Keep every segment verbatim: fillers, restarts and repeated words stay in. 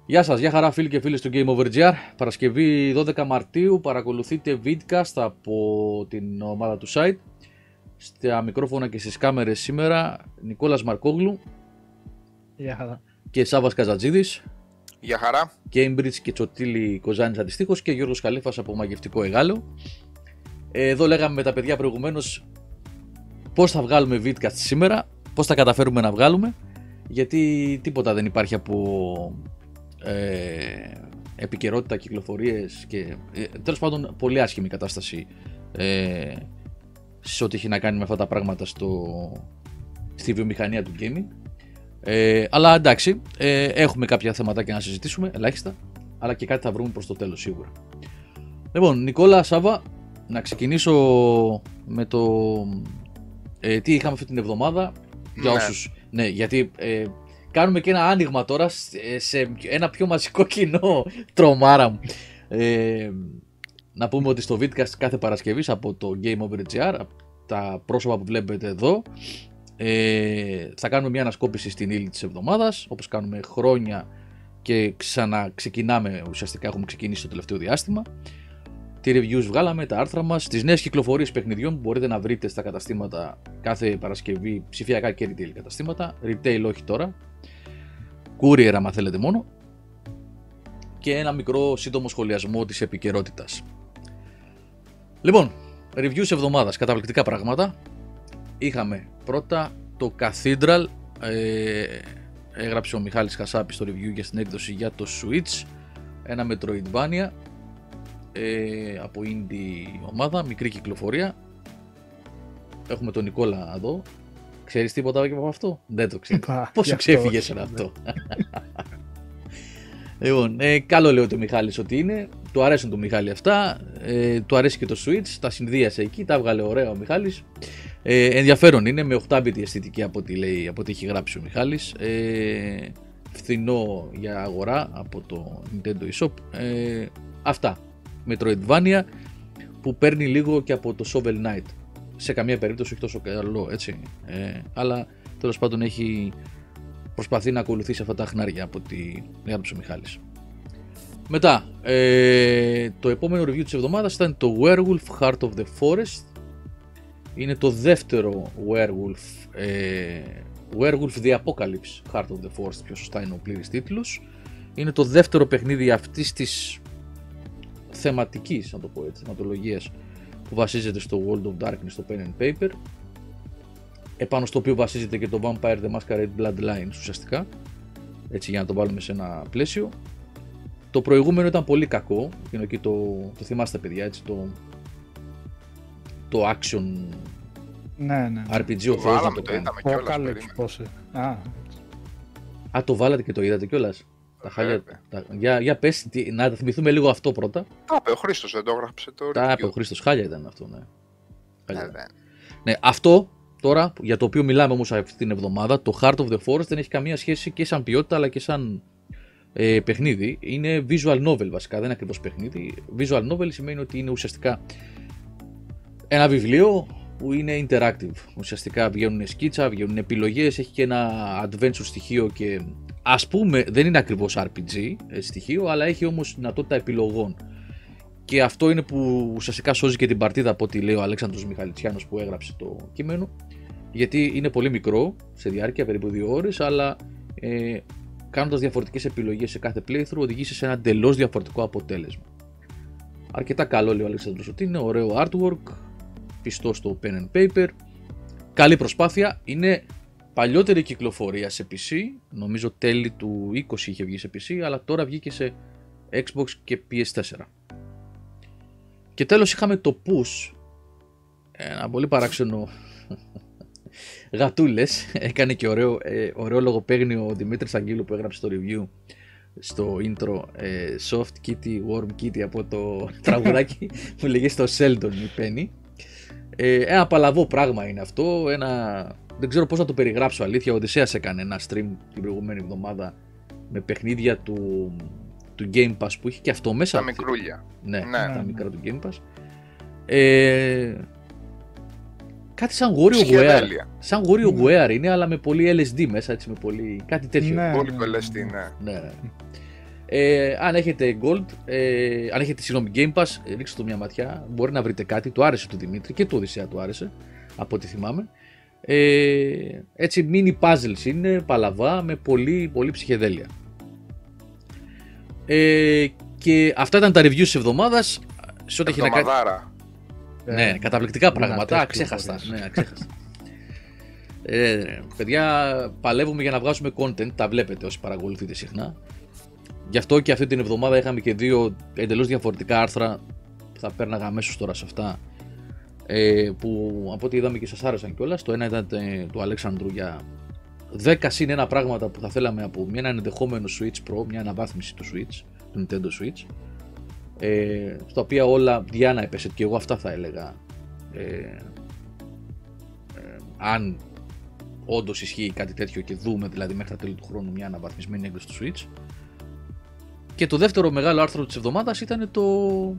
Γεια σας, γεια χαρά φίλοι και φίλες του Game Over τζι αρ. Παρασκευή δώδεκα Μαρτίου, παρακολουθείτε vidcast από την ομάδα του site. Στα μικρόφωνα και στις κάμερες σήμερα, Νικόλας Μαρκόγλου. Γεια χαρά. Και Σάββας Καζατζίδης. Γεια χαρά. Cambridge και Τσοτήλη Κοζάνης αντιστοίχως και Γιώργος Καλέφας από Μαγευτικό Εγάλο. Εδώ λέγαμε με τα παιδιά προηγουμένως πώς θα βγάλουμε vidcast σήμερα, πώς θα καταφέρουμε να βγάλουμε, γιατί τίποτα δεν υπάρχει από ε, επικαιρότητα, κυκλοφορίες και ε, τέλος πάντων πολύ άσχημη κατάσταση ε, σε ό,τι έχει να κάνει με αυτά τα πράγματα στο, στη βιομηχανία του gaming. Ε, αλλά εντάξει, ε, έχουμε κάποια θεματάκια να συζητήσουμε, ελάχιστα, αλλά και κάτι θα βρούμε προς το τέλος σίγουρα. Λοιπόν, Νικόλα, Σάβα, να ξεκινήσω με το ε, τι είχαμε αυτή την εβδομάδα. Για όσους, ναι, γιατί ε, κάνουμε και ένα άνοιγμα τώρα σε ένα πιο μαζικό κοινό, τρομάρα μου. Ε, να πούμε ότι στο vidcast κάθε Παρασκευής από το Game Over τζι αρ, τα πρόσωπα που βλέπετε εδώ, ε, θα κάνουμε μια ανασκόπηση στην ύλη της εβδομάδας, όπως κάνουμε χρόνια και ξαναξεκινάμε, ουσιαστικά έχουμε ξεκινήσει το τελευταίο διάστημα. Τι reviews βγάλαμε, τα άρθρα μας, τις νέες κυκλοφορίες παιχνιδιών που μπορείτε να βρείτε στα καταστήματα κάθε Παρασκευή, ψηφιακά και retail καταστήματα, retail όχι τώρα, courier άμα θέλετε μόνο, και ένα μικρό σύντομο σχολιασμό της επικαιρότητας. Λοιπόν, reviews εβδομάδας, καταπληκτικά πράγματα. Είχαμε πρώτα το Cathedral, ε, έγραψε ο Μιχάλης Χασάπης στο review για στην έκδοση για το Switch, ένα Metroidvania ε, από indie ομάδα, μικρή κυκλοφορία. Έχουμε τον Νικόλα εδώ. Ξέρεις τίποτα από αυτό? Δεν το ξέρεις. Πόσο ξέφυγες είναι αυτό? Λοιπόν, ε, καλό λέει το Μιχάλης ότι είναι. Του αρέσουν του Μιχάλη αυτά. Ε, του αρέσει και το Switch. Τα συνδύασε εκεί. Τα έβγαλε ωραία ο Μιχάλης. Ε, ενδιαφέρον είναι, με οκτώ bit αισθητική από ό,τι λέει, από ό,τι έχει γράψει ο Μιχάλης. Ε, φθηνό για αγορά από το Nintendo eShop. Ε, αυτά. Metroidvania που παίρνει λίγο και από το Shovel Knight. Σε καμία περίπτωση όχι τόσο καλό, έτσι. Ε, αλλά τέλος πάντων έχει προσπαθεί να ακολουθήσει αυτά τα χνάρια από τη γράψη ο Μιχάλης. Μετά, ε, το επόμενο review της εβδομάδας ήταν το Werewolf Heart of the Forest. Είναι το δεύτερο Werewolf, ε, Werewolf The Apocalypse Heart of the Forest, πιο σωστά είναι ο πλήρης τίτλος. Είναι το δεύτερο παιχνίδι αυτής της θεματικής, να το πω έτσι, θεματολογίας που βασίζεται στο World of Darkness, στο Pen and Paper, επάνω στο οποίο βασίζεται και το Vampire the Masquerade Bloodlines ουσιαστικά, έτσι για να το βάλουμε σε ένα πλαίσιο. Το προηγούμενο ήταν πολύ κακό, είναι εκεί το, το θυμάστε παιδιά, έτσι, το, το action ναι, ναι. αρ πι τζι ο Θεός να το κάνει. Α. Α, το βάλατε και το είδατε κιόλας. Τα χάλια, τα, για, για πες, τι, να θυμηθούμε λίγο αυτό πρώτα. Τα είπε ο Χρήστος, δεν το έγραψε το Τα είπε ο Χρήστος, χάλια ήταν αυτό, ναι. Χάλια ήταν. Ναι, αυτό τώρα, για το οποίο μιλάμε όμως αυτή την εβδομάδα, το Heart of the Forest δεν έχει καμία σχέση και σαν ποιότητα αλλά και σαν ε, παιχνίδι. Είναι visual novel βασικά, δεν είναι ακριβώς παιχνίδι. Visual novel σημαίνει ότι είναι ουσιαστικά ένα βιβλίο που είναι interactive. Ουσιαστικά βγαίνουν σκίτσα, βγαίνουν επιλογές, έχει και ένα adventure στοιχείο και ας πούμε δεν είναι ακριβώς αρ πι τζι στοιχείο, αλλά έχει όμως δυνατότητα επιλογών. Και αυτό είναι που ουσιαστικά σώζει και την παρτίδα από ό,τι λέει ο Αλέξανδρος Μιχαλητσιάνος που έγραψε το κείμενο. Γιατί είναι πολύ μικρό, σε διάρκεια περίπου δύο ώρες, αλλά ε, κάνοντας διαφορετικές επιλογές σε κάθε playthrough οδηγήσει σε ένα εντελώς διαφορετικό αποτέλεσμα. Αρκετά καλό λέει ο Αλέξανδρος ότι είναι, ωραίο artwork, πιστό στο pen and paper, καλή προσπάθεια, είναι παλιότερη κυκλοφορία σε πι σι, νομίζω τέλη του είκοσι είχε βγει σε πι σι, αλλά τώρα βγήκε σε Xbox και πι ες φορ. Και τέλος είχαμε το Push, ένα πολύ παράξενο γατούλες, έκανε και ωραίο, ε, ωραίο λογοπαίγνιο ο Δημήτρης Αγγίλου που έγραψε το review στο intro, ε, Soft Kitty, Warm Kitty από το τραγουδάκι που λέγε στο Sheldon η Penny. Ε, ένα παλαβό πράγμα είναι αυτό, ένα... δεν ξέρω πώς να το περιγράψω αλήθεια, ο Οδυσσέας έκανε ένα stream την προηγούμενη εβδομάδα με παιχνίδια του, του Game Pass που είχε και αυτό μέσα. Τα μικρούλια. Ναι, ναι, τα ναι. μικρά του Game Pass. Ε, κάτι σαν WarioWare. Σαν WarioWare είναι, αλλά με πολύ ελ ες ντι μέσα, έτσι, με πολύ... κάτι τέτοιο. Ναι, πολύ ναι, ελ ες ντι, ναι. Ναι, ναι. Ε, αν έχετε Gold, ε, αν έχετε συγγνώμη Game Pass, ε, ρίξτε το μια ματιά, μπορεί να βρείτε κάτι, του άρεσε του Δημήτρη και του Οδυσσέα του άρεσε, από ό,τι θυμάμαι. Ε, έτσι mini puzzles είναι, παλαβά, με πολύ, πολύ ψυχεδέλεια. Ε, και αυτά ήταν τα reviews της εβδομάδας. Σε ό,τι έχει να κάνει. Ναι, ε, καταπληκτικά πράγματα, αξέχαστα. Ναι, αξέχαστα. ε, παιδιά, παλεύουμε για να βγάζουμε content, τα βλέπετε όσοι παρακολουθείτε συχνά. Γι' αυτό και αυτή την εβδομάδα είχαμε και δύο εντελώς διαφορετικά άρθρα που θα πέρναγα αμέσως τώρα σε αυτά, ε, που από ό,τι είδαμε και σας άρεσαν κιόλας. Το ένα ήταν του Αλέξανδρου για δέκα συν ένα πράγματα που θα θέλαμε από μια, ένα ενδεχόμενο Switch Pro, μια αναβάθμιση του Switch, του Nintendo Switch, ε, στα οποία όλα Διάννα έπεσε και εγώ αυτά θα έλεγα, ε, ε, αν όντως ισχύει κάτι τέτοιο και δούμε δηλαδή μέχρι τα τέλη του χρόνου μια αναβαθμισμένη έκδοση του Switch. Και το δεύτερο μεγάλο άρθρο της εβδομάδας ήταν το,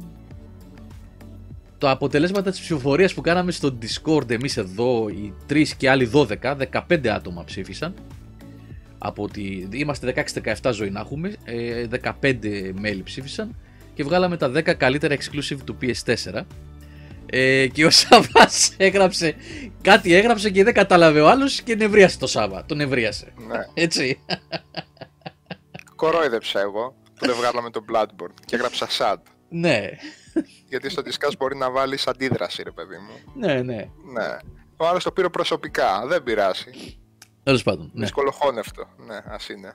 το αποτελέσματα της ψηφοφορίας που κάναμε στο Discord. Εμείς εδώ οι τρεις και άλλοι δώδεκα, δεκαπέντε άτομα ψήφισαν. Από ότι είμαστε δεκαέξι δεκαεπτά ζωή να έχουμε, δεκαπέντε μέλη ψήφισαν και βγάλαμε τα δέκα καλύτερα exclusive του πι ες φορ. Ε, και ο Σάββας έγραψε, κάτι έγραψε και δεν κατάλαβε ο άλλος και νευρίασε το Σάββα, τον νευρίασε. Ναι. Έτσι. Κορόιδεψα εγώ που δεν βγάλαμε το Bloodborne και έγραψα sad. Ναι. Γιατί στο Discuss μπορεί να βάλεις αντίδραση, ρε παιδί μου. Ναι, ναι. Ναι. Ο άλλος το πήρε προσωπικά, δεν πειράσει. Τέλος πάντων. Ναι. Δυσκολοχώνευτο. Ναι, ας είναι.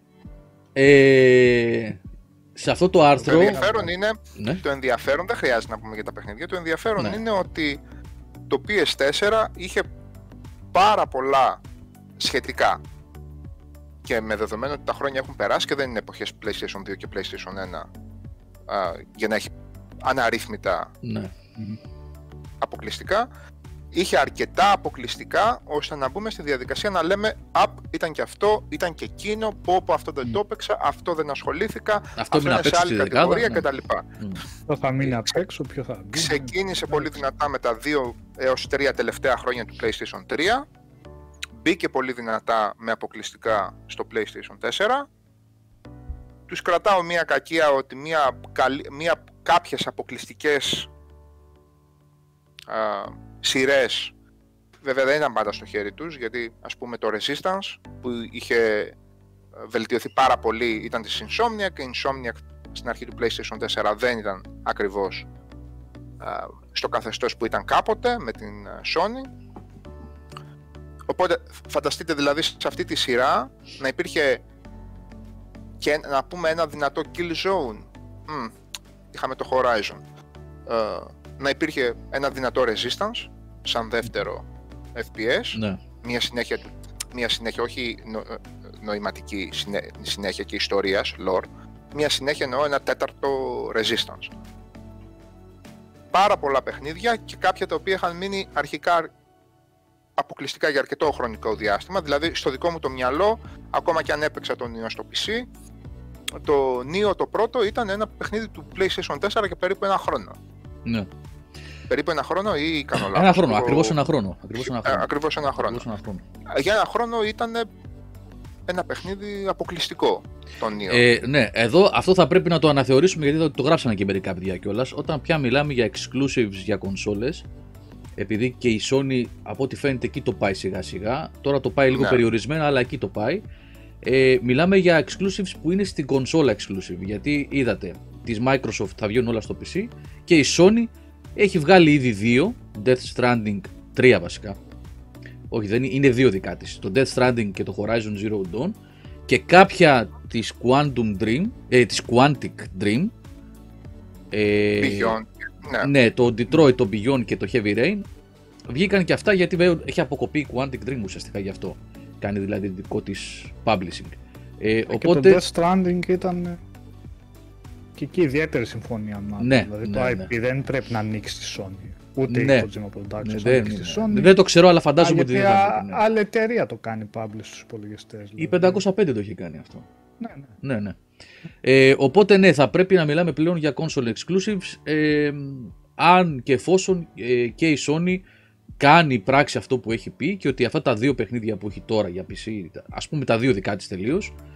Ε, σε αυτό το άρθρο. Το ενδιαφέρον είναι. Ναι. Το ενδιαφέρον, δεν χρειάζεται να πούμε για τα παιχνίδια. Το ενδιαφέρον ναι. είναι ότι το πι ες φορ είχε πάρα πολλά σχετικά. Και με δεδομένο ότι τα χρόνια έχουν περάσει και δεν είναι εποχές PlayStation δύο και PlayStation ένα α, για να έχει αναρρύθμιτα ναι. αποκλειστικά, είχε αρκετά αποκλειστικά ώστε να μπούμε στη διαδικασία να λέμε «Απ, ήταν και αυτό, ήταν και εκείνο, πω πω αυτό δεν mm. το έπαιξα, αυτό δεν ασχολήθηκα, αυτό, αυτό είναι σε άλλη κατηγορία» ναι. κτλ. Ποιο θα μείνει απ' έξω, ποιο θα μπει. Ξεκίνησε mm. πολύ δυνατά με τα δύο έως τρία τελευταία χρόνια του PlayStation τρία. Μπήκε πολύ δυνατά με αποκλειστικά στο PlayStation τέσσερα. Τους κρατάω μια κακία ότι μια, μια, κάποιες αποκλειστικές α, σειρές βέβαια δεν ήταν πάντα στο χέρι τους, γιατί ας πούμε το Resistance που είχε βελτιωθεί πάρα πολύ ήταν της Insomniac και η Insomniac στην αρχή του PlayStation τέσσερα δεν ήταν ακριβώς α, στο καθεστώς που ήταν κάποτε με την Sony. Οπότε φανταστείτε δηλαδή σε αυτή τη σειρά να υπήρχε και να πούμε ένα δυνατό kill zone. Mm, είχαμε το Horizon. Uh, να υπήρχε ένα δυνατό Resistance σαν δεύτερο εφ πι ες. Ναι. Μια συνέχεια, μια συνέχεια όχι νο, νοηματική συνέ, συνέχεια και ιστορίας, lore. Μια συνέχεια εννοώ ένα τέταρτο Resistance. Πάρα πολλά παιχνίδια και κάποια τα οποία είχαν μείνει αρχικά αποκλειστικά για αρκετό χρονικό διάστημα, δηλαδή στο δικό μου το μυαλό, ακόμα και αν έπαιξα τον Neo στο πι σι, το Neo το πρώτο ήταν ένα παιχνίδι του PlayStation τέσσερα και περίπου ένα χρόνο. Ναι. Περίπου ένα χρόνο ή κάνω λάθος? Ένα χρόνο, το... ακριβώς ένα χρόνο. Ακριβώς ένα χρόνο. Ακριβώς ένα χρόνο. Ακριβώς ένα χρόνο. Για ένα χρόνο ήταν ένα παιχνίδι αποκλειστικό το Neo. Ε, ναι, εδώ αυτό θα πρέπει να το αναθεωρήσουμε γιατί το, το γράψανε και μερικά παιδιά κιόλας. Όταν πια μιλάμε για exclusives για κονσόλες, επειδή και η Sony από ό,τι φαίνεται εκεί το πάει σιγά σιγά, τώρα το πάει λίγο ναι. περιορισμένα αλλά εκεί το πάει. Ε, μιλάμε για exclusives που είναι στην κονσόλα exclusive, γιατί είδατε της Microsoft θα βγαίνουν όλα στο πι σι και η Sony έχει βγάλει ήδη δύο, Death Stranding τρία βασικά, όχι δεν είναι, είναι δύο δικά της, το Death Stranding και το Horizon Zero Dawn και κάποια της Quantum Dream, ε, της Quantic Dream, ε, Beyond. Ναι. ναι, το Detroit, το Beyond και το Heavy Rain βγήκαν και αυτά γιατί βέβαια έχει αποκοπεί η Quantic Dream ουσιαστικά γι' αυτό. Κάνει δηλαδή δικό της publishing. Ε, και οπότε... το Death Stranding ήταν και εκεί ιδιαίτερη συμφωνία. Ναι, δηλαδή ναι, το ναι. άι πι δεν πρέπει να ανοίξει στη Sony. Ούτε ναι. η Kojima Productions ναι, δεν ανοίξει στη Sony. Δεν το ξέρω, αλλά φαντάζομαι ότι δεν θα ναι. άλλη εταιρεία το κάνει publish στους υπολογιστές. Δηλαδή. Η πεντακόσια πέντε το έχει κάνει αυτό. Ναι, ναι. ναι, ναι. Ε, οπότε ναι, θα πρέπει να μιλάμε πλέον για console exclusives, ε, αν και εφόσον ε, και η Sony κάνει πράξη αυτό που έχει πει και ότι αυτά τα δύο παιχνίδια που έχει τώρα για πι σι, ας πούμε τα δύο δικά της τελείως,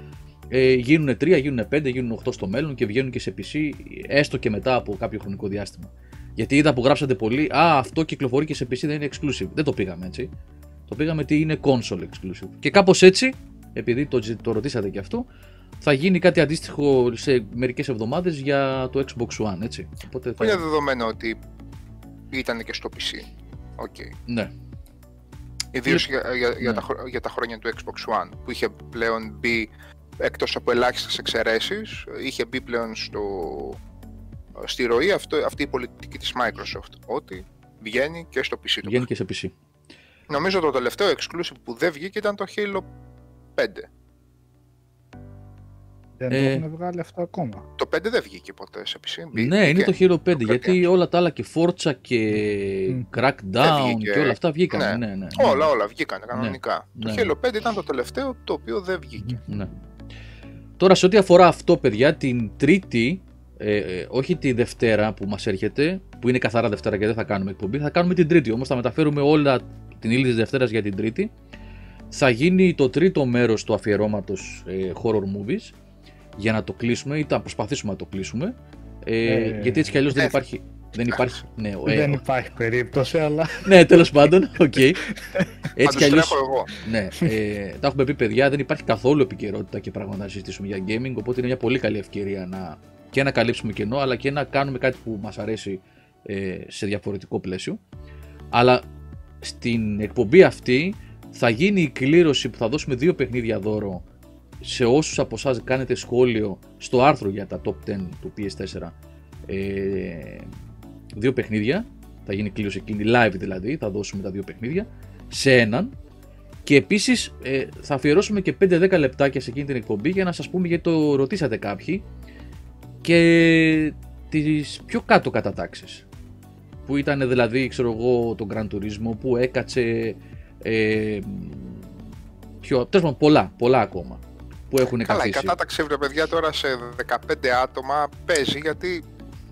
ε, γίνουν τρία, γίνουν πέντε, γίνουν οκτώ στο μέλλον και βγαίνουν και σε πι σι, έστω και μετά από κάποιο χρονικό διάστημα. Γιατί είδα που γράψατε πολύ, α, αυτό κυκλοφορεί και σε πι σι, δεν είναι exclusive. Δεν το πήγαμε έτσι. Το πήγαμε ότι είναι console exclusive. Και κάπως έτσι, επειδή το, το ρωτήσατε και αυτό, θα γίνει κάτι αντίστοιχο σε μερικές εβδομάδες για το Xbox One, έτσι. Οπότε θα... Είναι δεδομένο ότι ήταν και στο πι σι. Okay. Ναι. Ιδίως είναι... για, για, ναι. για, τα, για τα χρόνια του Xbox One, που είχε πλέον μπει, εκτός από ελάχιστες εξαιρέσεις, είχε μπει πλέον στο, στη ροή αυτό, αυτή η πολιτική της Microsoft, ότι βγαίνει και στο πι σι. Βγαίνει και σε πι σι. Νομίζω το τελευταίο exclusive που δεν βγήκε ήταν το Halo πέντε. Δεν ε... το έχουν βγάλει αυτό ακόμα. Το πέντε δεν βγήκε ποτέ σε πι σι. Ναι, βγήκε. Είναι το Halo πέντε, το γιατί όλα τα άλλα και Forza και mm. Crackdown και όλα αυτά βγήκαν. Ναι. Ναι, ναι, ναι. Όλα, όλα βγήκαν κανονικά. Ναι. Το Halo πέντε ήταν το τελευταίο το οποίο δεν βγήκε. Ναι. Τώρα σε ό,τι αφορά αυτό, παιδιά, την Τρίτη, ε, ε, όχι τη Δευτέρα που μας έρχεται, που είναι καθαρά Δευτέρα και δεν θα κάνουμε εκπομπή, θα κάνουμε την Τρίτη. Όμως θα μεταφέρουμε όλα την ύλη της Δευτέρας για την Τρίτη. Θα γίνει το τρίτο μέρος του αφιερώματος ε, horror movies για να το κλείσουμε ή θα προσπαθήσουμε να το κλείσουμε. Ε, ε, γιατί έτσι κι αλλιώς δεν υπάρχει. Δεν υπάρχει, ναι, ε, δεν υπάρχει περίπτωση, αλλά. Ναι, τέλος πάντων. Okay. Έτσι κι αλλιώς. Εγώ. Ναι, ε, τα έχουμε πει, παιδιά, δεν υπάρχει καθόλου επικαιρότητα και πράγματα να συζητήσουμε για gaming. Οπότε είναι μια πολύ καλή ευκαιρία να, και να καλύψουμε κενό, αλλά και να κάνουμε κάτι που μας αρέσει ε, σε διαφορετικό πλαίσιο. Αλλά στην εκπομπή αυτή θα γίνει η κλήρωση που θα δώσουμε δύο παιχνίδια δώρο σε όσους από εσάς κάνετε σχόλιο στο άρθρο για τα top δέκα του πι ες φορ. Ε, δύο παιχνίδια, θα γίνει κλήρωση εκείνη, live δηλαδή, θα δώσουμε τα δύο παιχνίδια σε έναν. Και επίσης ε, θα αφιερώσουμε και πέντε με δέκα λεπτάκια σε εκείνη την εκπομπή για να σας πούμε, γιατί το ρωτήσατε κάποιοι, και τις πιο κάτω κατατάξεις. Που ήταν δηλαδή, ξέρω εγώ, το Gran Turismo που έκατσε ε, πιο, τέλος, πολλά, πολλά ακόμα που έχουν Καλά, καθίσει. Η κατάταξη, βρε παιδιά, τώρα σε δεκαπέντε άτομα παίζει, γιατί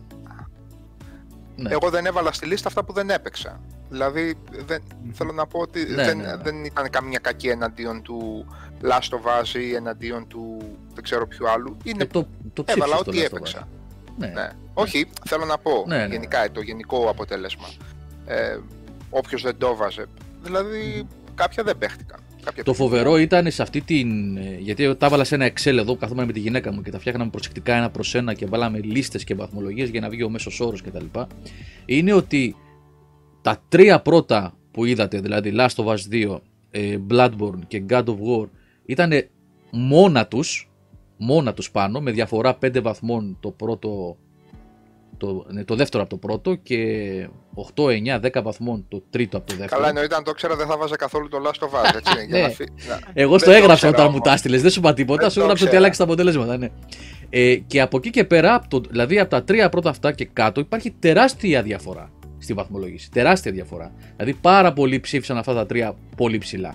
ναι. Εγώ δεν έβαλα στη λίστα αυτά που δεν έπαιξα. Δηλαδή, δεν, θέλω να πω ότι ναι, δεν, ναι, ναι. δεν ήταν καμία κακή εναντίον του Last of Us ή εναντίον του δεν ξέρω ποιου άλλου. Είναι, ε, το, το έβαλα ό,τι έπαιξα. Ναι. Ναι. Όχι, θέλω να πω ναι, ναι. γενικά το γενικό αποτέλεσμα. Ε, όποιος δεν το έβαζε. Δηλαδή, mm. κάποια δεν παίχτηκαν. Κάποια το φοβερό ήταν σε αυτή την. Γιατί τα έβαλα σε ένα Excel εδώ που καθόμουν με τη γυναίκα μου και τα φτιάχναμε προσεκτικά ένα προς ένα και βάλαμε λίστες και βαθμολογίες για να βγει ο μέσος όρος κτλ. Είναι ότι τα τρία πρώτα που είδατε, δηλαδή Last of Us δύο, Bloodborne και God of War, ήταν μόνα τους, μόνα τους πάνω, με διαφορά πέντε βαθμών το πρώτο. Το, ναι, το δεύτερο από το πρώτο και οκτώ, εννιά, δέκα βαθμών το τρίτο από το δεύτερο. Καλά, εννοείται αν το ξέρα δεν θα βάζα καθόλου το Last of Us, έτσι. Για να φύ... Εγώ στο έγραψα όταν όμως μου τα έστειλες, δεν σου είπα τίποτα, σου έγραψα ότι άλλαξε τα αποτελέσματα. Ναι. Ε, και από εκεί και πέρα, από το, δηλαδή από τα τρία πρώτα αυτά και κάτω, υπάρχει τεράστια διαφορά στη βαθμολόγηση. Τεράστια διαφορά. Δηλαδή πάρα πολλοί ψήφισαν αυτά τα τρία πολύ ψηλά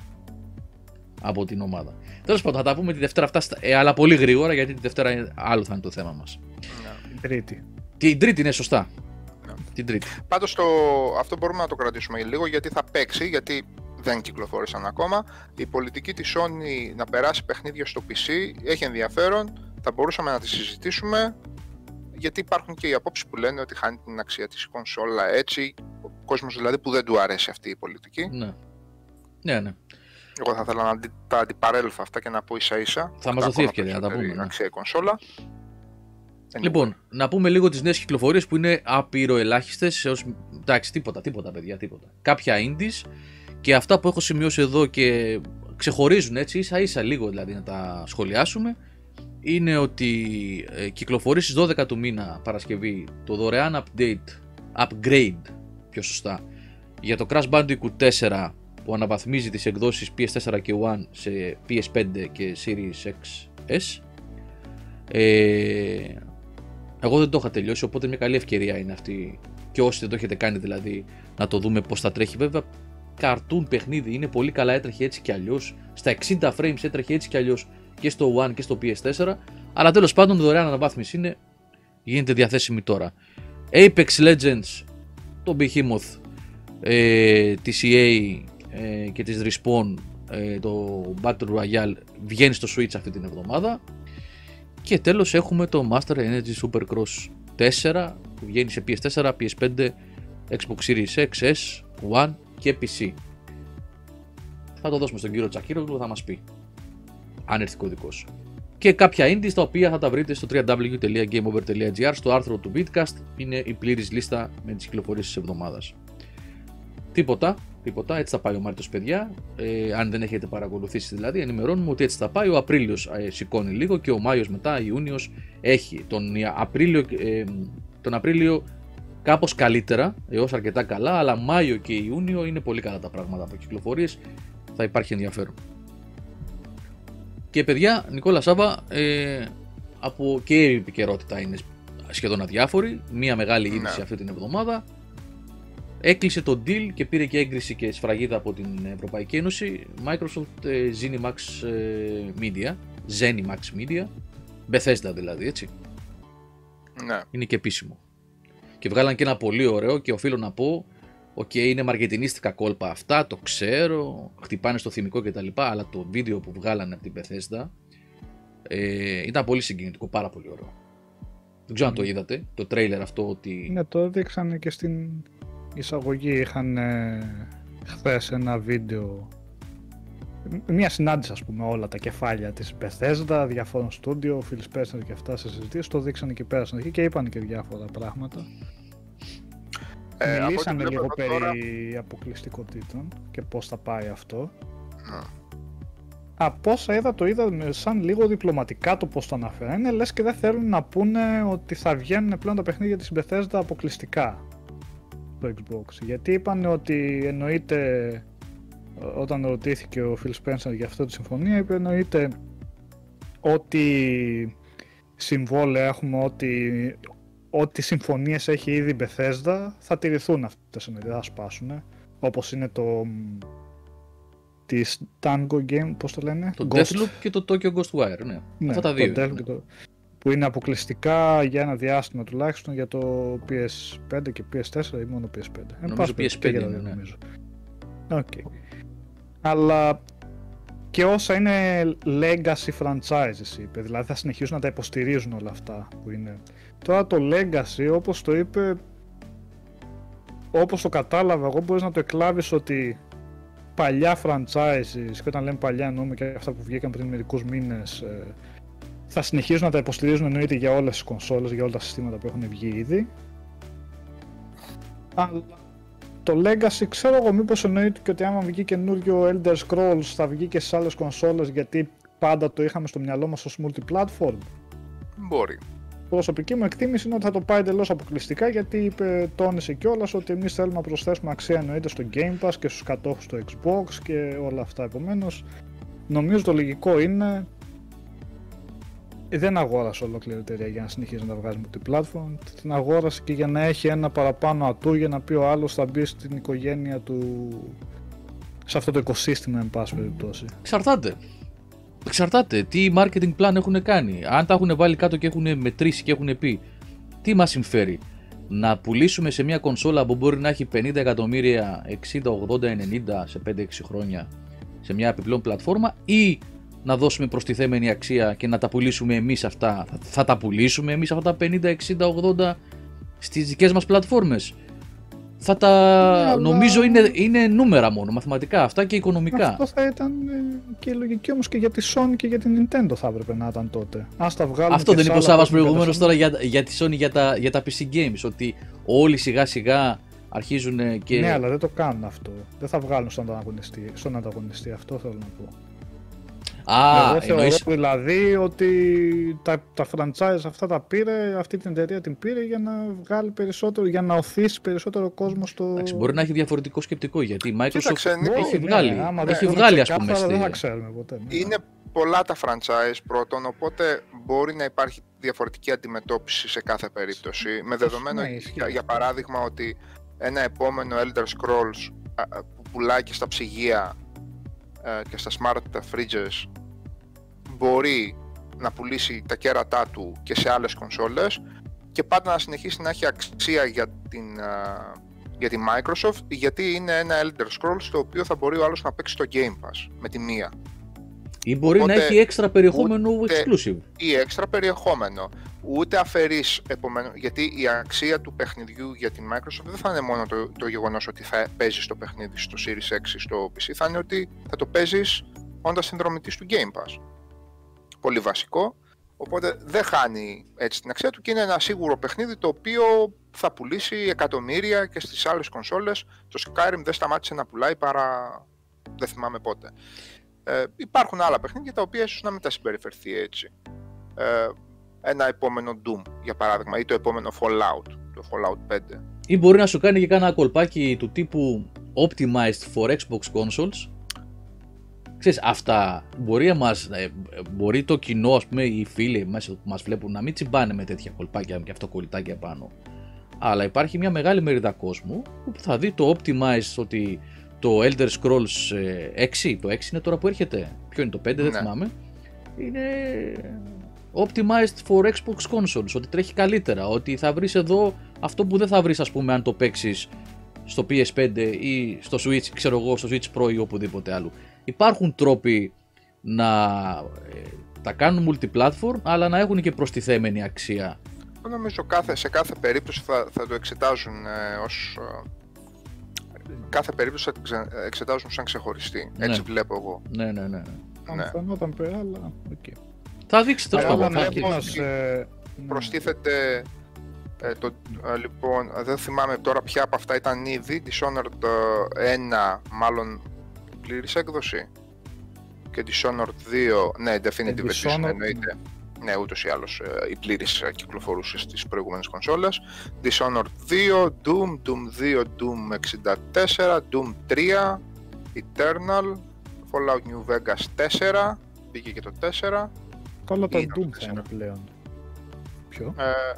από την ομάδα. Τέλος πάντων, θα τα πούμε τη Δευτέρα αυτά, ε, αλλά πολύ γρήγορα, γιατί τη Δευτέρα άλλο θα είναι το θέμα μας. Την Τρίτη. Την Τρίτη, είναι σωστά. Ναι. Την Τρίτη. Πάντως το... αυτό μπορούμε να το κρατήσουμε λίγο, γιατί θα παίξει, γιατί δεν κυκλοφόρησαν ακόμα. Η πολιτική της Sony να περάσει παιχνίδια στο πι σι έχει ενδιαφέρον, θα μπορούσαμε να τη συζητήσουμε, γιατί υπάρχουν και οι απόψεις που λένε ότι χάνει την αξία της κονσόλα έτσι, ο κόσμος δηλαδή που δεν του αρέσει αυτή η πολιτική. Ναι, ναι, ναι. Εγώ θα ήθελα να αντι... τα αντιπαρέλθω αυτά και να πω ίσα ίσα. Θα μας δοθεί ευκαιρία να τα πούμε. Αξία η κονσόλα. Λοιπόν, να πούμε λίγο τις νέες κυκλοφορίες που είναι απειροελάχιστες. Έως... Εντάξει, τίποτα, τίποτα, παιδιά, τίποτα. Κάποια indies και αυτά που έχω σημειώσει εδώ και ξεχωρίζουν έτσι, ίσα ίσα λίγο δηλαδή να τα σχολιάσουμε. Είναι ότι ε, κυκλοφορεί στις δώδεκα του μήνα Παρασκευή το δωρεάν update, upgrade πιο σωστά, για το Crash Bandicoot τέσσερα που αναβαθμίζει τις εκδόσεις πι ες φορ και One σε πι ες φάιβ και Series X S. Ε, εγώ δεν το είχα τελειώσει, οπότε μια καλή ευκαιρία είναι αυτή, και όσοι δεν το έχετε κάνει δηλαδή, να το δούμε πώς θα τρέχει. Βέβαια, καρτούν παιχνίδι, είναι πολύ καλά, έτρεχε έτσι κι αλλιώς, στα εξήντα frames έτρεχε έτσι κι αλλιώς και στο One και στο πι ες φορ, αλλά τέλος πάντων δωρεάν αναβάθμιση είναι, γίνεται διαθέσιμη τώρα. Apex Legends, το Behemoth ε, της ι έι ε, και της Respawn ε, το Battle Royale βγαίνει στο Switch αυτή την εβδομάδα. Και τέλος έχουμε το Master Energy Supercross τέσσερα που βγαίνει σε πι ες φορ, πι ες φάιβ, Xbox Series X, S, One και πι σι. Θα το δώσουμε στον κύριο Τσακίρο που θα μας πει αν έρθει κωδικός. Και κάποια indies τα οποία θα τα βρείτε στο double-u double-u double-u τελεία game over τελεία gr, στο άρθρο του Beatcast. Είναι η πλήρης λίστα με τις κυκλοφορίες της εβδομάδας. Τίποτα, τίποτα, έτσι θα πάει ο Μάρτιος, παιδιά. Ε, αν δεν έχετε παρακολουθήσει δηλαδή, ενημερώνουμε ότι έτσι θα πάει. Ο Απρίλιος ε, σηκώνει λίγο και ο Μάιος μετά, Ιούνιος έχει. Τον Απρίλιο, ε, τον Απρίλιο κάπως καλύτερα, έως αρκετά καλά, αλλά Μάιο και Ιούνιο είναι πολύ καλά τα πράγματα από κυκλοφορίες. Θα υπάρχει ενδιαφέρον. Και παιδιά, Νικόλα Σάβα, ε, από και η επικαιρότητα είναι σχεδόν αδιάφορη. Μία μεγάλη είδηση αυτή την εβδομάδα. Έκλεισε το deal και πήρε και έγκριση και σφραγίδα από την Ευρωπαϊκή Ένωση Microsoft ε, ZeniMax ε, Media, ZeniMax Media, Bethesda δηλαδή, έτσι. Ναι. Είναι και επίσημο. Και βγάλαν και ένα πολύ ωραίο και οφείλω να πω, οκ, okay, είναι μαρκετινίστικα κόλπα αυτά, το ξέρω, χτυπάνε στο θυμικό κτλ. Αλλά το βίντεο που βγάλανε από την Bethesda ε, ήταν πολύ συγκινητικό, πάρα πολύ ωραίο. Δεν ξέρω mm. αν το είδατε, το τρέιλερ αυτό ότι... Ναι, το δείξανε και στην εισαγωγή, είχαν ε, χθες ένα βίντεο, μια συνάντηση ας πούμε όλα τα κεφάλια της Bethesda, διαφόρων στούντιο, Phil Spencer και αυτά σε συζητήσεις, το δείξανε και πέρασαν εκεί και είπαν και διάφορα πράγματα. Ε, Μιλήσανε λίγο περί τώρα... αποκλειστικότητων και πώς θα πάει αυτό. Mm. Από όσα είδα, το είδα σαν λίγο διπλωματικά το πώς το αναφέρανε. Είναι λες και δεν θέλουν να πούνε ότι θα βγαίνουν πλέον τα παιχνίδια της Bethesda αποκλειστικά στο Xbox. Γιατί είπαν ότι εννοείται, όταν ρωτήθηκε ο Phil Spencer για αυτή τη συμφωνία, είπε εννοείται ότι συμβόλαια έχουμε, ότι ό,τι συμφωνίες έχει ήδη η Bethesda θα τηρηθούν αυτές, δεν θα σπάσουν. Όπως είναι το της Tango Game, πώς το λένε? Το Deathloop και το Tokyo Ghostwire, ναι. ναι αυτά τα δύο. Το είναι. Το... που είναι αποκλειστικά για ένα διάστημα τουλάχιστον για το πι ες φάιβ και πι ες φορ ή μόνο πι ες φάιβ. Νομίζω πι ες φάιβ είναι, ναι. Νομίζω. Okay. Αλλά και όσα είναι legacy franchises είπε, δηλαδή θα συνεχίσουν να τα υποστηρίζουν όλα αυτά που είναι. Τώρα το legacy, όπως το είπε, όπως το κατάλαβα εγώ, μπορείς να το εκλάβεις ότι παλιά franchises, και όταν λέμε παλιά εννοούμε και αυτά που βγήκαν πριν μερικούς μήνες, θα συνεχίσουν να τα υποστηρίζουν εννοείται για όλες τις κονσόλες, για όλα τα συστήματα που έχουν βγει ήδη. Αλλά το Legacy ξέρω εγώ μήπως εννοείται και ότι άμα βγει καινούριο Elder Scrolls θα βγει και στις άλλες κονσόλες, γιατί πάντα το είχαμε στο μυαλό μας ως multi-platform. Μπορεί. Προσωπική μου εκτίμηση είναι ότι θα το πάει εντελώς αποκλειστικά, γιατί είπε, τόνισε κιόλας ότι εμείς θέλουμε να προσθέσουμε αξία εννοείται στο Game Pass και στους κατόχους του Xbox και όλα αυτά. Επομένως, νομίζω το λογικό είναι, δεν αγόρασε ολόκληρη εταιρεία για να συνεχίσει να τα βγάζει multi-platform, την αγόρασε και για να έχει ένα παραπάνω ατού, για να πει ο άλλος θα μπει στην οικογένεια του, σε αυτό το οικοσύστημα εν πάση περιπτώσει. Εξαρτάται. Εξαρτάται τι marketing plan έχουν κάνει. Αν τα έχουν βάλει κάτω και έχουν μετρήσει και έχουν πει τι μας συμφέρει, να πουλήσουμε σε μια κονσόλα που μπορεί να έχει πενήντα εκατομμύρια, εξήντα, ογδόντα, ενενήντα σε πέντε έξι χρόνια σε μια επιπλέον πλατφόρμα, ή να δώσουμε προστιθέμενη αξία και να τα πουλήσουμε εμείς αυτά. Θα, θα τα πουλήσουμε εμείς αυτά τα πενήντα, εξήντα, ογδόντα στις δικές μας πλατφόρμες. Θα τα yeah, νομίζω αλλά... είναι, είναι νούμερα μόνο, μαθηματικά αυτά και οικονομικά. Αυτό θα ήταν και η λογική όμως και για τη Sony και για την Nintendo θα έπρεπε να ήταν τότε. Ας τα βγάλουμε. Αυτό δεν είπε ο Σάββας προηγουμένως τώρα για, για τη Sony, για τα, για τα πι σι Games, ότι όλοι σιγά σιγά αρχίζουν και... Ναι, αλλά δεν το κάνουν αυτό. Δεν θα βγάλουν στον ανταγωνιστή, στον ανταγωνιστή, αυτό θέλω να πω. Α, εγώ θεωρώ εννοείς... δηλαδή ότι τα, τα franchise αυτά τα πήρε, αυτή την εταιρεία την πήρε για να βγάλει περισσότερο, για να οθήσει περισσότερο κόσμο στο... Εντάξει, μπορεί να έχει διαφορετικό σκεπτικό, γιατί η Microsoft Κοίταξε, έχει ναι, βγάλει, ναι, έχει βγάλει ας πούμε δεν θα ξέρουμε ποτέ. Ναι. Είναι πολλά τα franchise πρώτον, οπότε μπορεί να υπάρχει διαφορετική αντιμετώπιση σε κάθε περίπτωση, με δεδομένο ναι, για, για παράδειγμα ότι ένα επόμενο Elder Scrolls που πουλάει και στα ψυγεία και στα smart fridges μπορεί να πουλήσει τα κέρατά του και σε άλλες κονσόλες και πάντα να συνεχίσει να έχει αξία για την, για τη Microsoft, γιατί είναι ένα Elder Scrolls το οποίο θα μπορεί ο άλλος να παίξει στο Game Pass με τη μία. Ή μπορεί Οπότε, να έχει έξτρα περιεχόμενο ούτε, exclusive. Ή έξτρα περιεχόμενο. Ούτε αφαιρείς, επομένως, γιατί η αξία του παιχνιδιού για την Microsoft δεν θα είναι μόνο το, το γεγονός ότι θα παίζεις το παιχνίδι στο Series έξι στο πι σι, θα είναι ότι θα το παίζεις όντας συνδρομητής του Game Pass. Πολύ βασικό. Οπότε δεν χάνει έτσι την αξία του και είναι ένα σίγουρο παιχνίδι το οποίο θα πουλήσει εκατομμύρια και στις άλλες κονσόλες. Το Skyrim δεν σταμάτησε να πουλάει παρά δεν θυμάμαι πότε. Ε, υπάρχουν άλλα παιχνίδια τα οποία ίσως να μην τα συμπεριφερθεί έτσι. Ε, ένα επόμενο Doom για παράδειγμα ή το επόμενο Fallout, το Fallout πέντε. Ή μπορεί να σου κάνει και κάνα κολπάκι του τύπου Optimized for Xbox Consoles. Ξέρεις, αυτά μπορεί, μας, μπορεί το κοινό, ας πούμε, οι φίλοι μας που μας βλέπουν να μην τσιμπάνε με τέτοια κολπάκια και αυτοκολλητάκια πάνω. Αλλά υπάρχει μια μεγάλη μερίδα κόσμου που θα δει το Optimized, ότι το Elder Scrolls έξι, το έξι είναι τώρα που έρχεται, ποιο είναι το πέντε, δεν ναι. θυμάμαι, είναι Optimized for Xbox Consoles, ότι τρέχει καλύτερα, ότι θα βρεις εδώ αυτό που δεν θα βρεις, ας πούμε, αν το παίξεις στο πι ες φάιβ ή στο Switch, ξέρω εγώ, στο Switch Pro ή οπουδήποτε άλλο. Υπάρχουν τρόποι να ε, τα κάνουν multiplatform, αλλά να έχουν και προστιθέμενη αξία. Νομίζω κάθε, σε κάθε περίπτωση θα, θα το εξετάζουν ε, ως... κάθε περίπτωση θα την εξετάζουν σαν ξεχωριστή. Ναι. Έτσι βλέπω εγώ. Ναι, ναι, ναι. Αν ναι. φαινόταν πέρα, αλλά... Okay. Θα δείξει το πράγμα. Προστίθεται... Ε, το, ε, λοιπόν, δεν θυμάμαι τώρα ποια από αυτά ήταν ήδη. Dishonored ένα, μάλλον πλήρης έκδοση. Και Dishonored δύο, ναι, Definitive Edition εννοείται. Ναι, ναι, ούτως ή άλλως ε, η πλήρης ε, κυκλοφορούσε στις προηγούμενες κονσόλες. Dishonored δύο, Doom, Doom δύο, Doom εξήντα τέσσερα, Doom τρία, Eternal, Fallout New Vegas τέσσερα, πήγε και το τέσσερα. Όλο το Doom θα είναι πλέον. Ποιο? Ε,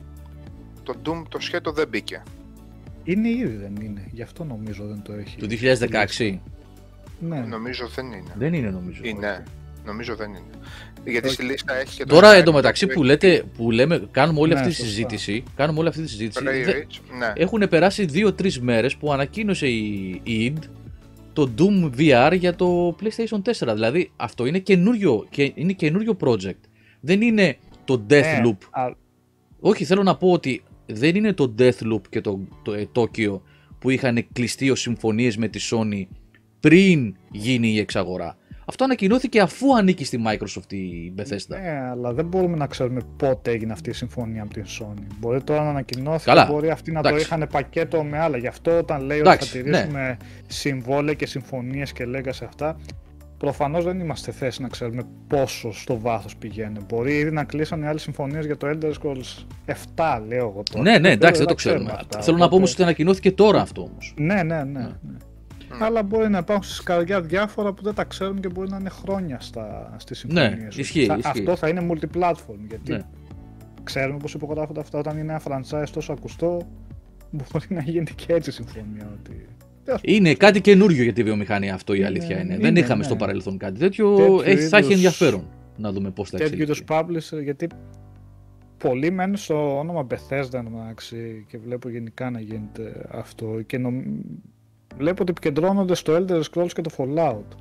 το Doom το σκέτο δεν μπήκε. Είναι ήδη, δεν είναι, γι' αυτό νομίζω δεν το έχει. Το δύο χιλιάδες δεκαέξι. Ναι. Νομίζω δεν είναι. Δεν είναι νομίζω. Είναι. Νομίζω δεν είναι. Γιατί στη λίστα έχει και το... Τώρα εντωμεταξύ που, λέτε, που λέμε, κάνουμε όλη ναι, αυτή τη συζήτηση, κάνουμε όλη αυτή τη συζήτηση, δε, ναι. έχουν περάσει δύο τρεις μέρες που ανακοίνωσε η ι ντι το Doom βι αρ για το PlayStation τέσσερα. Δηλαδή αυτό είναι καινούριο, και είναι καινούριο project. Δεν είναι το Deathloop. Ε, α... Όχι, θέλω να πω ότι δεν είναι το Deathloop και το, το ε, Tokyo που είχαν κλειστεί ως συμφωνίες με τη Sony πριν γίνει η εξαγορά. Αυτό ανακοινώθηκε αφού ανήκει στη Microsoft η Bethesda. Ναι, αλλά δεν μπορούμε να ξέρουμε πότε έγινε αυτή η συμφωνία από την Sony. Μπορεί τώρα να ανακοινώθηκε, Καλά. μπορεί αυτοί να Εντάξει. το είχαν πακέτο με άλλα. Γι' αυτό όταν λέει Εντάξει, ότι θα τηρήσουμε ναι. συμβόλαια και συμφωνίες και λέγα σε αυτά, προφανώς δεν είμαστε θέση να ξέρουμε πόσο στο βάθος πηγαίνει. Μπορεί ήδη να κλείσαν οι άλλες συμφωνίες για το Elder Scrolls επτά, λέω εγώ τώρα. Ναι, ναι, εντάξει, δεν το ξέρουμε. Αυτά, Θέλω οπότε... να πω όμως ότι ανακοινώθηκε τώρα αυτό όμως. Ναι, ναι, ναι. ναι. ναι. Αλλά μπορεί να υπάρχουν στη σκαριά διάφορα που δεν τα ξέρουν και μπορεί να είναι χρόνια στα, στις συμφωνίες. Ναι, ισχύει, θα, ισχύει. Αυτό θα είναι multiplatform, γιατί ναι. ξέρουμε πως υπογράφονται αυτά. Όταν είναι ένα franchise τόσο ακουστό, μπορεί να γίνει και έτσι συμφωνία. Ότι... Είναι κάτι καινούριο για τη βιομηχανία αυτό, η αλήθεια είναι. είναι. Δεν είχαμε ναι. στο παρελθόν κάτι τέτοιο. τέτοιο έχει, είδους... Θα έχει ενδιαφέρον να δούμε πώς θα εξελιχθεί. Τέτοιου είδους publisher, γιατί πολλοί μένουν στο όνομα Bethesda εντάξει, και βλέπω γενικά να γίνεται αυτό. Και νομ... Βλέπω ότι επικεντρώνονται στο Elder Scrolls και το Fallout.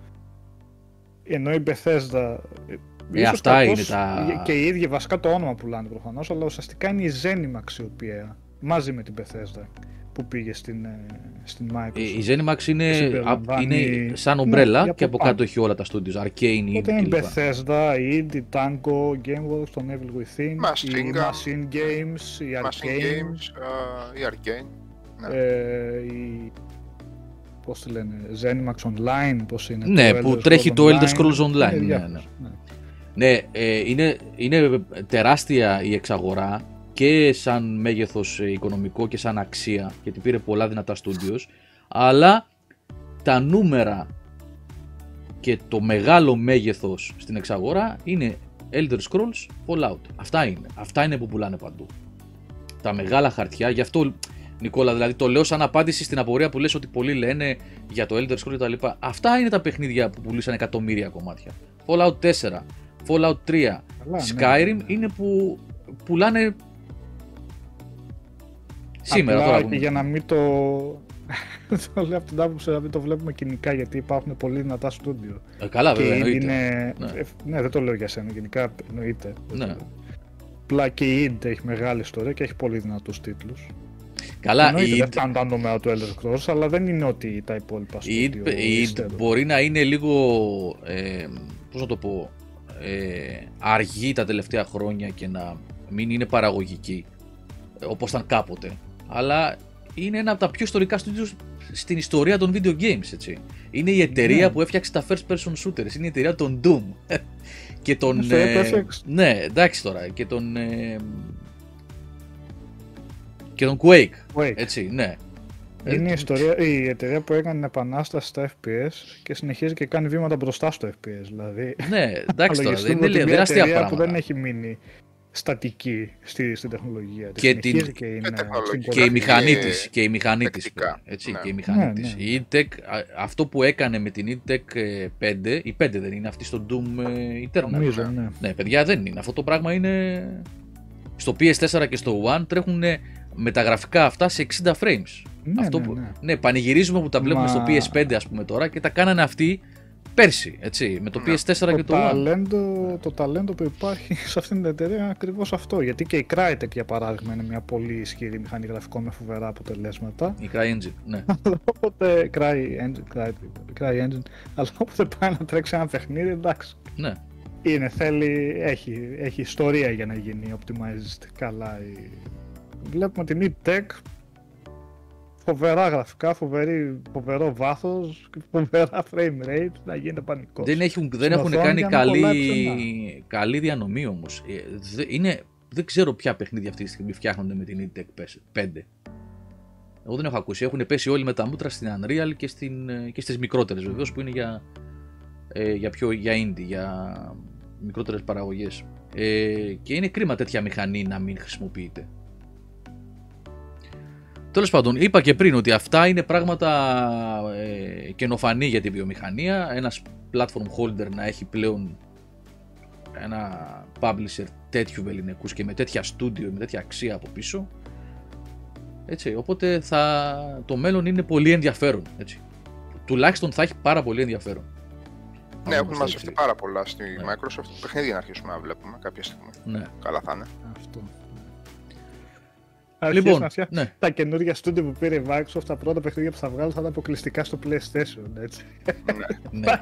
Ενώ η Bethesda... Ε, αυτά είναι τα... Και οι ίδιοι βασικά το όνομα πουλάνε προφανώς, αλλά ουσιαστικά είναι η Zenimax η οποία, μαζί με την Bethesda, που πήγε στην, στην Microsoft. Η Zenimax είναι, είναι σαν ομπρέλα ναι, και από πάνω. Κάτω έχει όλα τα studios, Arcane, Id και η Bethesda, η Id, η Tango, Gameworks, το Evil Within, Machine η Machine Games, η Arcane, Games, uh, η Arcane ναι. ε, η... πώς τη λένε, Zenimax Online, πώς είναι. Ναι, το που τρέχει το Elder Scrolls Online. Ναι, ναι. ναι. ναι ε, είναι, είναι τεράστια η εξαγορά και σαν μέγεθος οικονομικό και σαν αξία, γιατί πήρε πολλά δυνατά studios, αλλά τα νούμερα και το μεγάλο μέγεθος στην εξαγορά είναι Elder Scrolls Fallout. Αυτά είναι. Αυτά είναι που πουλάνε παντού. Τα μεγάλα χαρτιά, γι' αυτό... Νικόλα, δηλαδή το λέω σαν απάντηση στην απορία που λες ότι πολλοί λένε για το Elder Scrolls και τα λοιπά. Αυτά είναι τα παιχνίδια που πουλήσαν εκατομμύρια κομμάτια. Fallout τέσσερα, Fallout τρία, Καλά, Skyrim ναι, ναι. είναι που πουλάνε Σήμερα Απλά τώρα. Και για να μην το. Το λέω από την άποψη να μην το βλέπουμε κοινικά, γιατί υπάρχουν πολύ δυνατά στούντιο. Ε, καλά, βέβαια. Και Εννοείται. είναι... Ναι. ναι. ναι, δεν το λέω για σένα, γενικά εννοείται. Ναι. Απλά και η id έχει μεγάλη ιστορία και έχει πολύ δυνατούς τίτλους. Καλά, εννοείται, η δεν φτάνουν τα νούμερα του Elder Scrolls, αλλά δεν είναι ότι τα υπόλοιπα η στούντιο. η id μπορεί να είναι λίγο, ε, πώς να το πω, ε, αργή τα τελευταία χρόνια και να μην είναι παραγωγική, όπως ήταν κάποτε. Αλλά είναι ένα από τα πιο ιστορικά studios στην ιστορία των video games, έτσι. Είναι η εταιρεία Ναι. που που έφτιαξε τα first person shooters, είναι η εταιρεία των Doom. Και τον. Αυτό ε, έφτιαξε. ναι, εντάξει τώρα. Και τον. Ε, και τον Quake. Wait. Έτσι, ναι. Είναι Ε, η, ιστορία, η εταιρεία που έκανε επανάσταση στα εφ πι ες και συνεχίζει και κάνει βήματα μπροστά στο εφ πι ες. Δηλαδή, Ναι, εντάξει τώρα. Δεν αλογιστούμε είναι ότι δεν μια είναι αστεία εταιρεία πράγματα. που δεν έχει μείνει στατική στη, στην τεχνολογία της. Και Συνεχίζει την- και, είναι τεχνολογία. στην Και Πολλά η μηχανή είναι της, και η μηχανή της, τακτικά. έτσι, Ναι. και η μηχανή Ναι, της. ναι. Η E-Tech, α- αυτό που έκανε με την E-Tech ε, πέντε, η πέντε δεν είναι αυτή στο Doom ε, Eternal. Νομίζω, ναι. ναι. Ναι, παιδιά, δεν είναι. Αυτό το πράγμα είναι. Στο πι ες φορ και στο One τρέχουν με τα γραφικά αυτά σε εξήντα frames. Ναι, Αυτό ναι, που... ναι. ναι, πανηγυρίζουμε που τα βλέπουμε Μα- στο πι ες φάιβ, ας πούμε τώρα, και τα κάνανε αυτοί πέρσι, έτσι, με το Ναι. πι ες φορ και Το, το One. ταλέντο, το ταλέντο που υπάρχει σε αυτήν την εταιρεία είναι ακριβώς αυτό. Γιατί και η Crytek, για παράδειγμα, είναι μια πολύ ισχυρή μηχανή γραφικών με φοβερά αποτελέσματα. Η CryEngine, ναι. Αλλά όποτε. Cry Engine, Cry, Cry Engine, αλλά όποτε πάει να τρέξει ένα παιχνίδι, εντάξει. ναι. Είναι, θέλει, έχει, έχει ιστορία για να γίνει optimized καλά. Η... Βλέπουμε την E-Tech, φοβερά γραφικά, φοβερή, φοβερό βάθος, φοβερά frame rate, να γίνεται πανικός. Δεν έχουν, δεν Στην έχουν οθόνη κάνει για να κολλάει καλή, καλή διανομή όμως. Ε, δε- είναι, δεν ξέρω ποια παιχνίδια αυτή τη στιγμή φτιάχνονται με την E-Tech πέντε. Εγώ δεν έχω ακούσει. Έχουν πέσει όλοι με τα μούτρα στην Unreal και, στην, ε, και στις μικρότερες βεβαίως, που είναι για, ε, για, πιο, για indie, για μικρότερες παραγωγές. Ε, και είναι κρίμα τέτοια μηχανή να μην χρησιμοποιείται. Τέλος πάντων, είπα και πριν ότι αυτά είναι πράγματα ε, καινοφανή για τη βιομηχανία. Ένας platform holder να έχει πλέον ένα publisher τέτοιου βεληνικούς και με τέτοια studio, με τέτοια αξία από πίσω. Έτσι, οπότε θα, το μέλλον είναι πολύ ενδιαφέρον. Έτσι. Τουλάχιστον θα έχει πάρα πολύ ενδιαφέρον. Ναι, Αν έχουν όμως μαζευτεί έτσι. πάρα πολλά στη Ναι. Microsoft. Παιχνίδια να αρχίσουμε να βλέπουμε κάποια στιγμή. Ναι. Καλά θα είναι. Αυτό. Λοιπόν, Λοιπόν, να φτιάχνει ναι. τα καινούργια studio που πήρε η Microsoft, τα πρώτα παιχνίδια που θα βγάλουν θα είναι αποκλειστικά στο PlayStation, έτσι. Ναι. Ναι,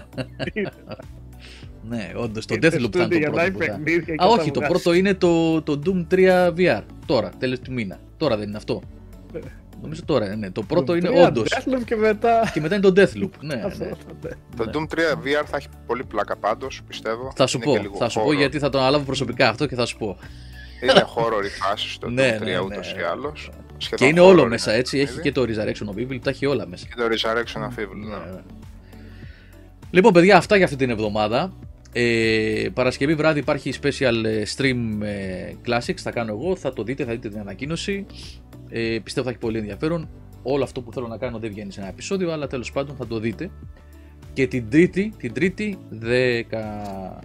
ναι, όντως το Είναι Deathloop θα studio είναι για το να πρώτο έχει που θα... παιχνίδια και Α, θα όχι, το βγάζει. πρώτο είναι το, το Doom τρία βι αρ. Τώρα, τέλος του μήνα. Τώρα δεν είναι αυτό. Ναι. Νομίζω τώρα, ναι. Το πρώτο Doom είναι τρία, όντως. Deathloop και μετά. Και μετά είναι το Deathloop. Ναι, Αυτό, ναι. ναι. Το Ναι. Doom τρία βι αρ θα έχει πολύ πλάκα πάντως, πιστεύω. Θα σου Είναι πω, και λίγο θα σου πω horror. γιατί θα το αναλάβω προσωπικά αυτό και θα σου πω. Είναι horror η φάση στο Ναι, Doom τρία ναι, ούτως ναι. ή άλλως. Και Σχεδόν είναι όλο horror μέσα, είναι έτσι. το Έχει παιχνίδι. και το Resurrection of Evil, τα έχει όλα μέσα. Και το Resurrection of Evil, Ναι, ναι. ναι. Λοιπόν, παιδιά, αυτά για αυτή την εβδομάδα. Ε, Παρασκευή βράδυ υπάρχει special ε, stream ε, Classics. Θα κάνω εγώ, θα το δείτε, θα δείτε την ανακοίνωση. Ε, πιστεύω θα έχει πολύ ενδιαφέρον. Όλο αυτό που θέλω να κάνω δεν βγαίνει σε ένα επεισόδιο, αλλά τέλος πάντων θα το δείτε. Και την Τρίτη, την Τρίτη δέκα.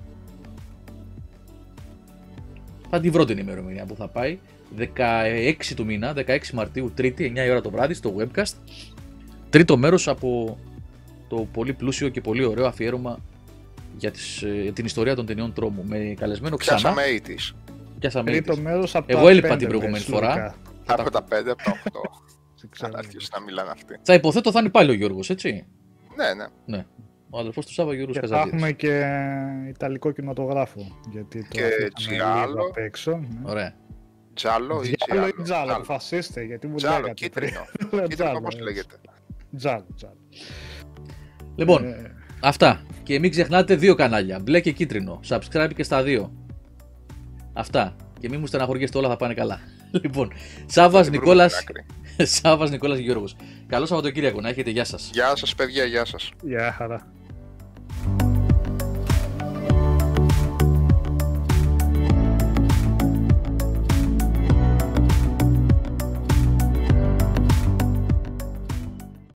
Θα την βρω την ημερομηνία που θα πάει. δεκαέξι του μήνα, δεκαέξι Μαρτίου, Τρίτη, εννιά η ώρα το βράδυ στο webcast. Τρίτο μέρος από το πολύ πλούσιο και πολύ ωραίο αφιέρωμα για, τις, για την ιστορία των ταινιών τρόμου. Με καλεσμένο ξανά. Πιάσαμε ογδόντα. Πιάσαμε Τρίτο ήττες. μέρος από Εγώ τα έλειπα πέντε την προηγούμενη μέρες, φορά. λογικά. Από τα πέντε, από τα οκτώ. Δεν ξέρω. Να αρχίσουν να μιλάνε αυτοί. Θα υποθέτω θα είναι πάλι ο Γιώργος, έτσι. Ναι, ναι. Ο αδερφός του Σάβα, Γιώργος Και θα Καζατζίδης. έχουμε και ιταλικό κινηματογράφο. Γιατί το Και αφήσαμε λίγο Τζιάλο. απ' έξω. ναι. Ωραία. Τζάλο ή Τζάλο ή Τζιάλο. Τζάλο, αποφασίστε γιατί μου Τζάλο, λέγατε. κίτρινο. πριν. Κίτρινο Τζάλο, πώς έτσι. λέγεται. Τζάλο, Τζάλο. Λοιπόν, Ε, αυτά. Και μην ξεχνάτε δύο κανάλια. Μπλε και κίτρινο. Subscribe και στα δύο. Αυτά. Και μην μου στεναχωριέστε, όλα θα πάνε καλά. Λοιπόν, Σάβας, Θα την βρούμε Νικόλας, την άκρη. Σάβας, Νικόλας και Γιώργος. Καλό Σαββατοκύριακο να έχετε. Γεια σας. Γεια σας παιδιά, γεια σας. Γεια χαρά.